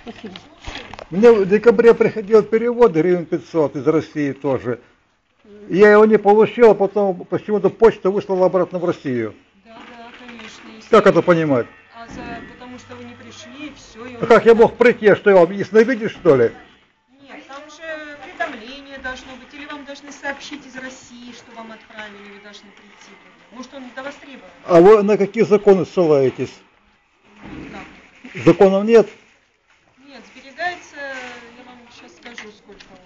Спасибо. Мне в декабре приходил перевод гривен 500 из России тоже. Я его не получил, а потом почему-то почта выслала обратно в Россию. Да, конечно. Как это понимать? Потому что вы не пришли, и все. А как я мог прийти? А что, я вам ясновидящий, что ли? Нет, там же уведомление должно быть, или вам должны сообщить из России, что вам отправили, вы должны прийти. Может, он недовостребован. А вы на какие законы ссылаетесь? Как? Законов нет? Нет, сберегается, я вам сейчас скажу, сколько он.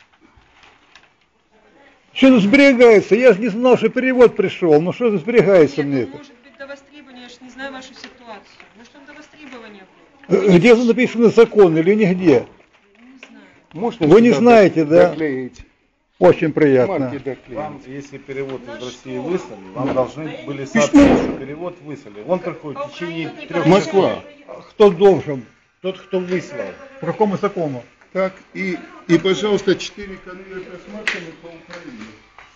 Что это сберегается? Я же не знал, что перевод пришел. Ну что это сберегается Нет, мне он это? может быть до востребования, я же не знаю вашу ситуацию. Может, он до востребования был. Где написано закон или нигде? Не знаю. Можно Вы не знаете, да? доклеить? Очень приятно. Марки доклеить. Вам, если перевод из России выслали, вам должны были сообщить, что перевод выслали. Он приходит в течение 3 Москва. Кто должен? Тот, кто выслал. По какому закону? Так, и пожалуйста, 4 конверта с марками по Украине.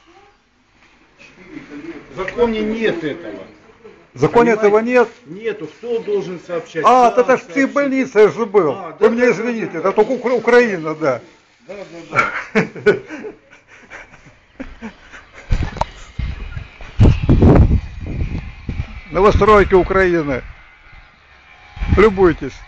4 конверта. В законе нет этого. В законе этого нет? Нету. Кто должен сообщать? А, Как это ж в сообщить? больнице я же был. А, Вы да, меня да, извините, да, это только Украина, да. Да. Новостройки Украины. Любуйтесь.